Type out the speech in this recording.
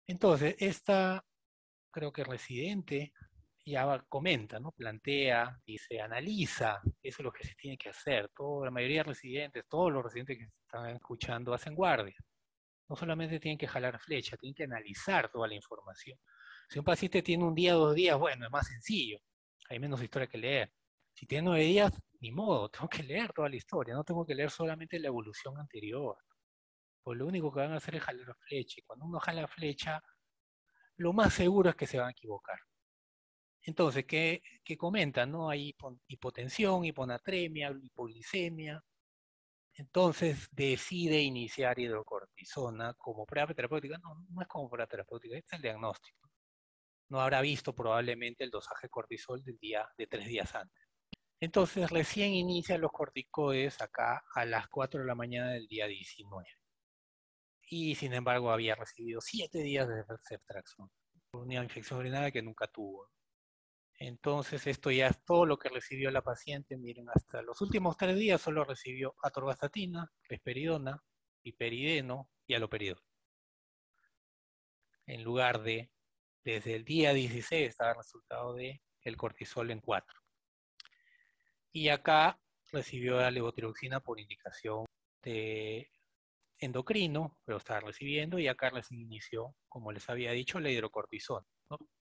Entonces, esta, creo que residente, comenta, ¿no? Plantea, dice, analiza, eso es lo que se tiene que hacer. La mayoría de residentes, todos los residentes que están escuchando hacen guardia. No solamente tienen que jalar flecha, tienen que analizar toda la información. Si un paciente tiene un día, 2 días, bueno, es más sencillo, hay menos historia que leer. Si tiene 9 días, ni modo, tengo que leer toda la historia, no tengo que leer solamente la evolución anterior. Pues lo único que van a hacer es jalar flecha, y cuando uno jala flecha, lo más seguro es que se van a equivocar. Entonces, ¿qué comentan? ¿No? Hay hipotensión, hiponatremia, hipoglicemia. Entonces decide iniciar hidrocortisona como prueba terapéutica. No, no es como prueba terapéutica, este es el diagnóstico. No habrá visto probablemente el dosaje de cortisol de 3 días antes. Entonces recién inicia los corticoides acá a las 4 de la mañana del día 19. Y sin embargo había recibido 7 días de ceftriaxona, una infección urinaria que nunca tuvo. Entonces, esto ya es todo lo que recibió la paciente. Miren, hasta los últimos 3 días solo recibió atorvastatina, risperidona, piperideno y haloperidol. En lugar de, desde el día 16 estaba el resultado de el cortisol en 4. Y acá recibió la levotiroxina por indicación de endocrino, pero estaba recibiendo, y acá recién inició, como les había dicho, la hidrocortisona, ¿no?